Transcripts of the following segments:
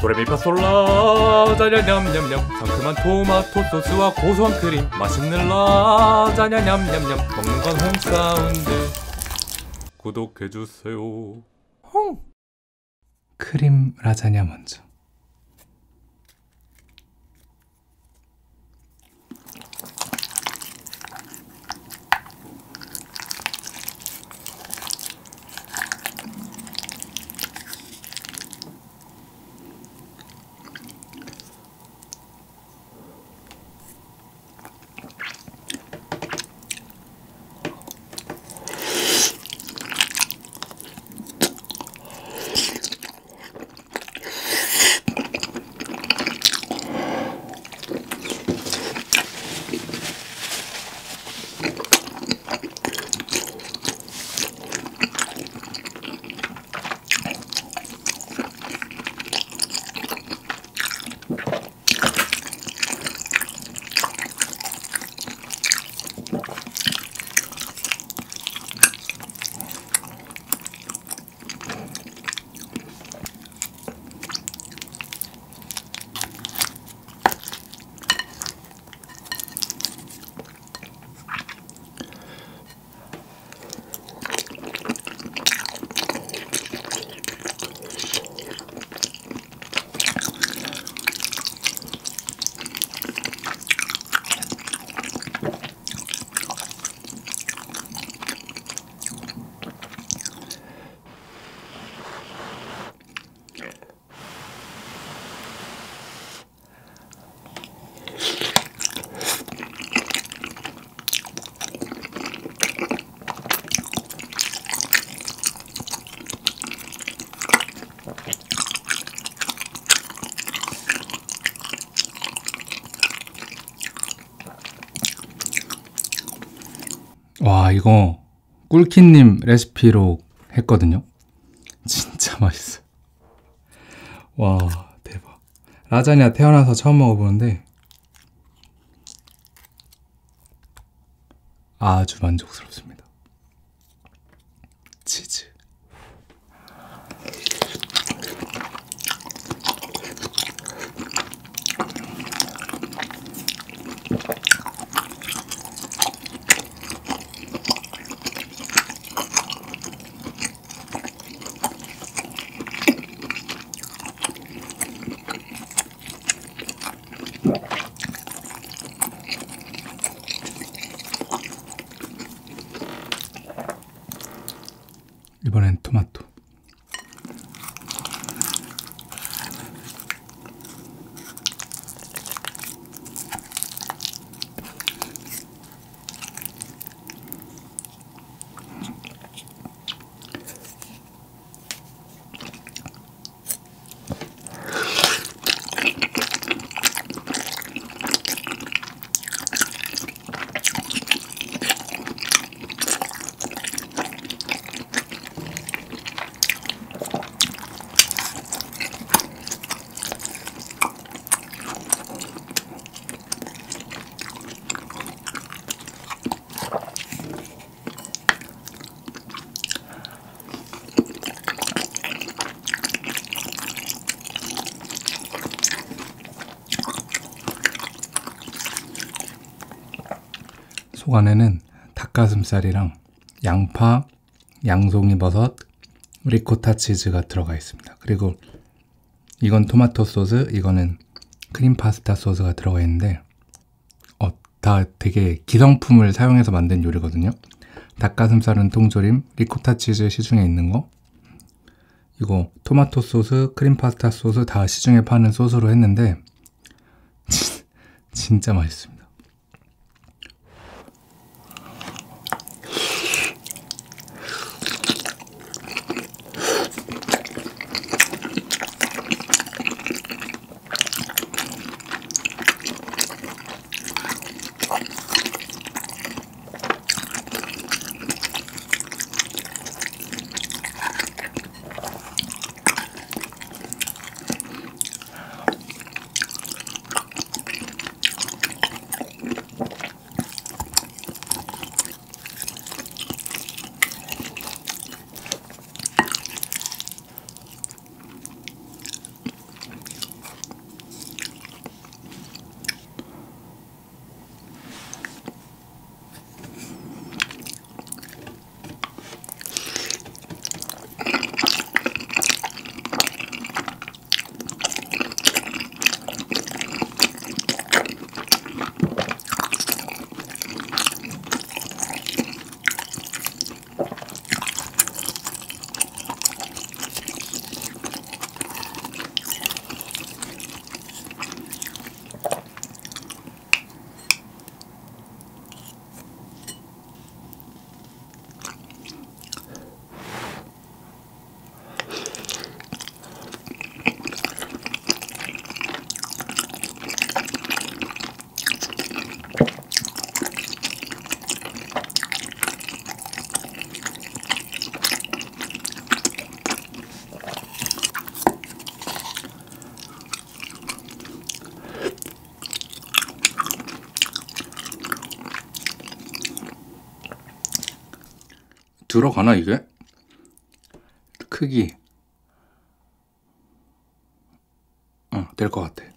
도레미파솔라 자냐냠냠냠 상큼한 토마토 소스와 고소한 크림 맛있는 라자냐 냠냠냠 먹는 건 홈사운드 구독해주세요. 홍 크림 라자냐 먼저. 와, 이거 꿀키님 레시피로 했거든요. 진짜 맛있어요. 와, 대박. 라자냐 태어나서 처음 먹어보는데 아주 만족스럽습니다. 치즈. 이번엔 토마토. 속 안에는 닭가슴살이랑 양파, 양송이버섯, 리코타 치즈가 들어가 있습니다. 그리고 이건 토마토 소스, 이거는 크림 파스타 소스가 들어가 있는데 다 되게 기성품을 사용해서 만든 요리거든요. 닭가슴살은 통조림, 리코타 치즈 시중에 있는 거, 이거 토마토 소스, 크림 파스타 소스 다 시중에 파는 소스로 했는데 진짜 맛있습니다. 들어가나 이게? 크기 될 것 같아.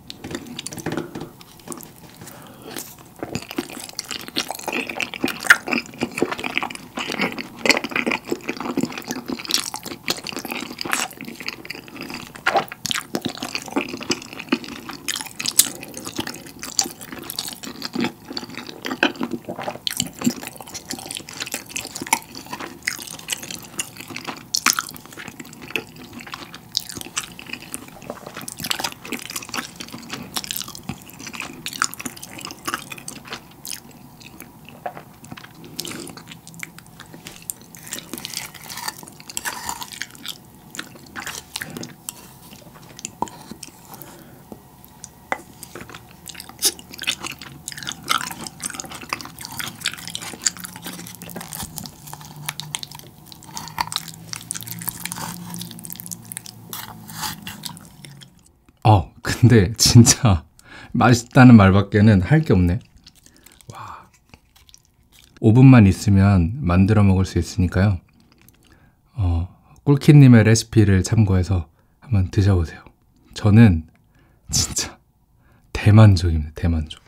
근데 진짜 맛있다는 말밖에는 할 게 없네. 와. 5분만 있으면 만들어 먹을 수 있으니까요. 꿀키님의 레시피를 참고해서 한번 드셔보세요. 저는 진짜 대만족입니다. 대만족.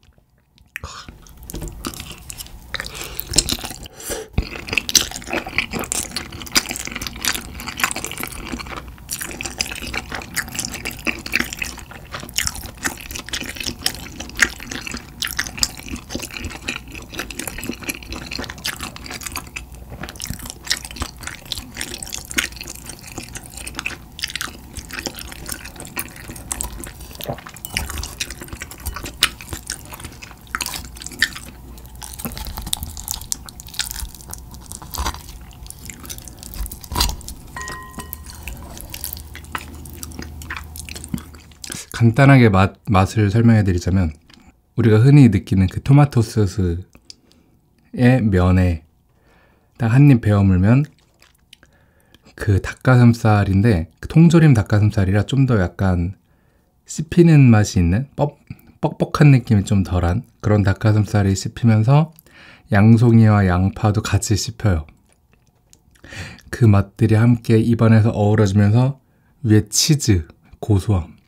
간단하게 맛을 설명해 드리자면, 우리가 흔히 느끼는 그 토마토 소스의 면에 딱 한 입 베어 물면 그 닭가슴살인데, 그 통조림 닭가슴살이라 좀 더 약간 씹히는 맛이 있는 뻑뻑한 느낌이 좀 덜한 그런 닭가슴살이 씹히면서 양송이와 양파도 같이 씹혀요. 그 맛들이 함께 입안에서 어우러지면서 위에 치즈, 고소함,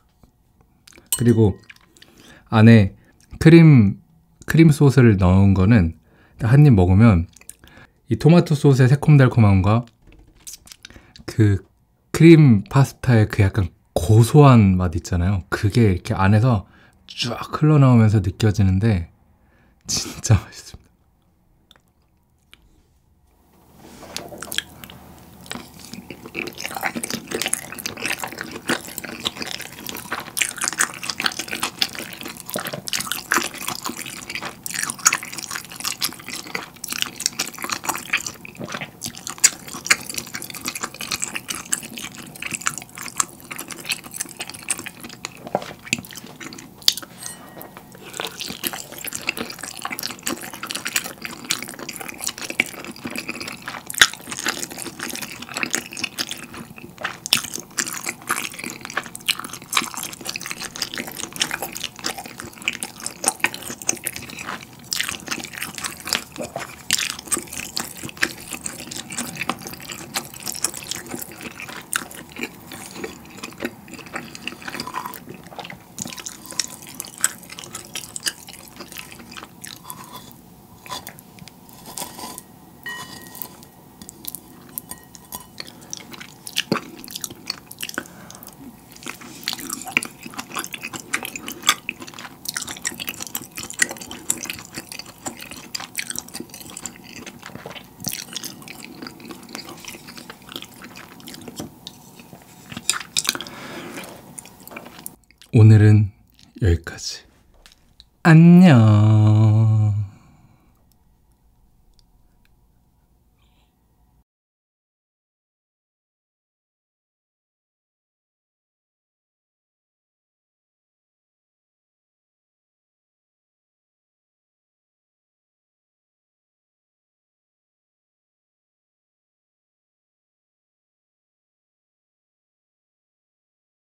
그리고 안에 크림 소스를 넣은 거는 한 입 먹으면 이 토마토 소스의 새콤달콤함과 그 크림 파스타의 그 약간 고소한 맛 있잖아요. 그게 이렇게 안에서 쫙 흘러나오면서 느껴지는데 진짜 맛있습니다. 오늘은 여기까지. 안녕.